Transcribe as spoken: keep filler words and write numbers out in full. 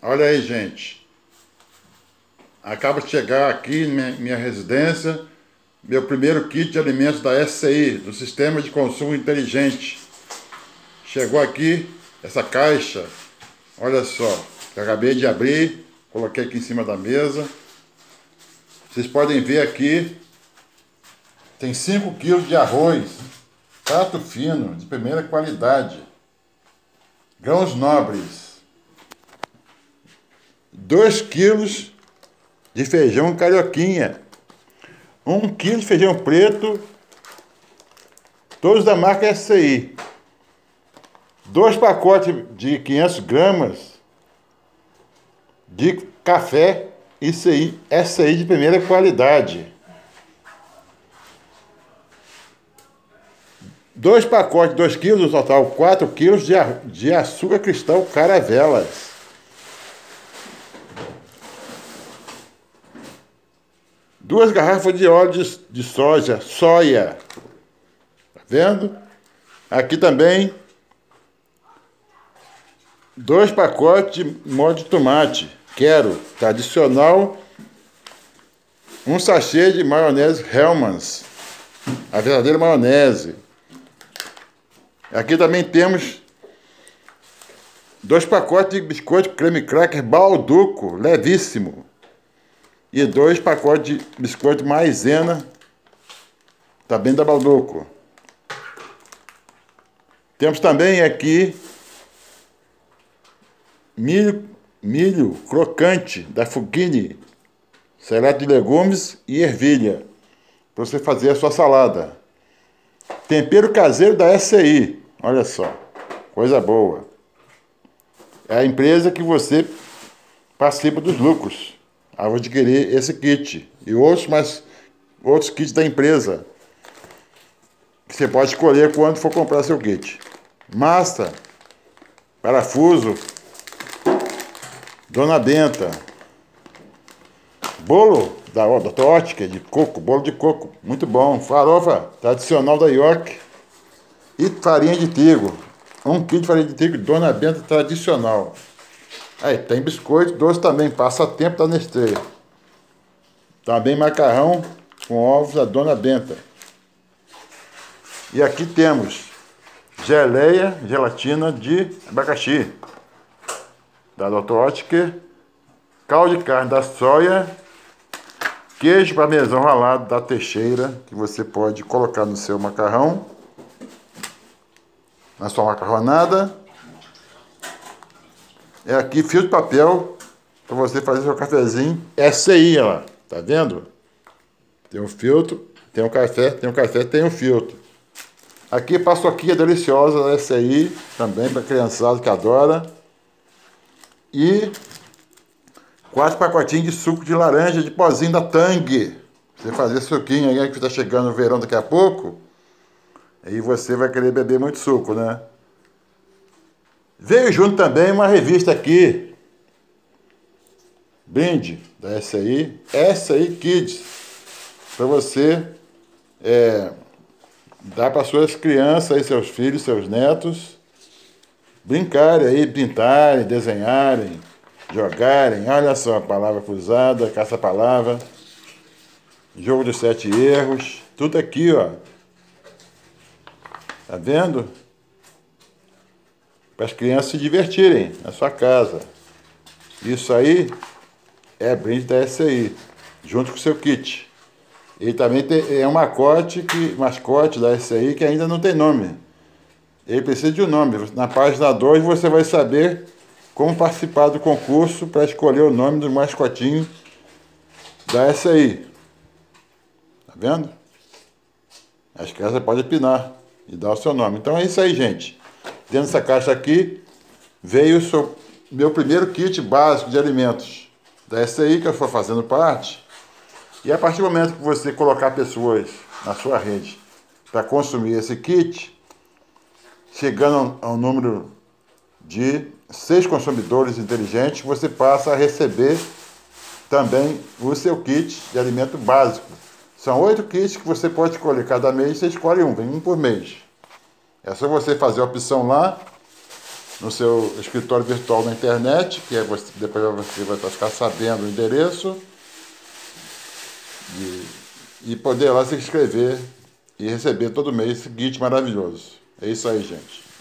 Olha aí, gente. Acaba de chegar aqui na minha, minha residência, meu primeiro kit de alimentos da S C I, do Sistema de Consumo Inteligente. Chegou aqui essa caixa, olha só, que eu acabei de abrir, coloquei aqui em cima da mesa. Vocês podem ver aqui, tem cinco quilos de arroz, prato fino, de primeira qualidade, grãos nobres, dois quilos de feijão carioquinha, um quilo de feijão preto, todos da marca S C I, dois pacotes de quinhentas gramas de café S C I de primeira qualidade, dois pacotes, dois quilos no total, quatro quilos de, de açúcar cristal Caravelas, duas garrafas de óleo de, de soja, soia, tá vendo? Aqui também, dois pacotes de molho de tomate, quero, tradicional, um sachê de maionese Hellmann's, a verdadeira maionese. Aqui também temos dois pacotes de biscoito creme cracker Balduco, levíssimo. E dois pacotes de biscoito maizena, também da Balduco. Temos também aqui milho, milho crocante da Fughini, salada de legumes e ervilha, para você fazer a sua salada. Tempero caseiro da S C I, olha só, coisa boa. É a empresa que você participa dos lucros ao adquirir esse kit e outros, mais, outros kits da empresa que você pode escolher quando for comprar seu kit. Massa, parafuso, Dona Benta, bolo da doutor Oetker de coco, bolo de coco, muito bom, farofa tradicional da York e farinha de trigo, um quilo de farinha de trigo Dona Benta tradicional. Aí tem biscoito doce também, passatempo da Nestlé. Também macarrão com ovos da Dona Benta. E aqui temos geleia, gelatina de abacaxi da doutor Oetker, caldo de carne da soia, queijo parmesão ralado da Teixeira, que você pode colocar no seu macarrão, na sua macarronada. É aqui fio de papel para você fazer seu cafezinho S C I, ó, tá vendo? Tem um filtro, tem um café, tem um café, tem um filtro. Aqui paçoquinha deliciosa da S C I, também para criançada que adora. E quatro pacotinhos de suco de laranja de pozinho da Tang. Você fazer suquinho aí que está chegando no verão daqui a pouco, aí você vai querer beber muito suco, né? Veio junto também uma revista aqui, brinde da S C I, S C I Kids, para você é, dar para suas crianças, aí, seus filhos, seus netos, brincarem aí, pintarem, desenharem, jogarem. Olha só a palavra cruzada, caça-palavra, jogo dos sete erros, tudo aqui, ó. Tá vendo? Para as crianças se divertirem na sua casa. Isso aí é brinde da S C I, junto com o seu kit. Ele também tem, é um mascote, que, mascote da S C I que ainda não tem nome. Ele precisa de um nome. Na página dois você vai saber como participar do concurso para escolher o nome do mascotinho da S C I. Tá vendo? As crianças podem opinar e dar o seu nome. Então é isso aí, gente. Dentro dessa caixa aqui veio o seu, meu primeiro kit básico de alimentos da S C I, que eu estou fazendo parte. E a partir do momento que você colocar pessoas na sua rede para consumir esse kit, chegando ao número de seis consumidores inteligentes, você passa a receber também o seu kit de alimento básico. São oito kits que você pode escolher cada mês, você escolhe um, vem um por mês. É só você fazer a opção lá no seu escritório virtual na internet, que é você, depois você vai ficar sabendo o endereço, e, e poder lá se inscrever e receber todo mês esse kit maravilhoso. É isso aí, gente.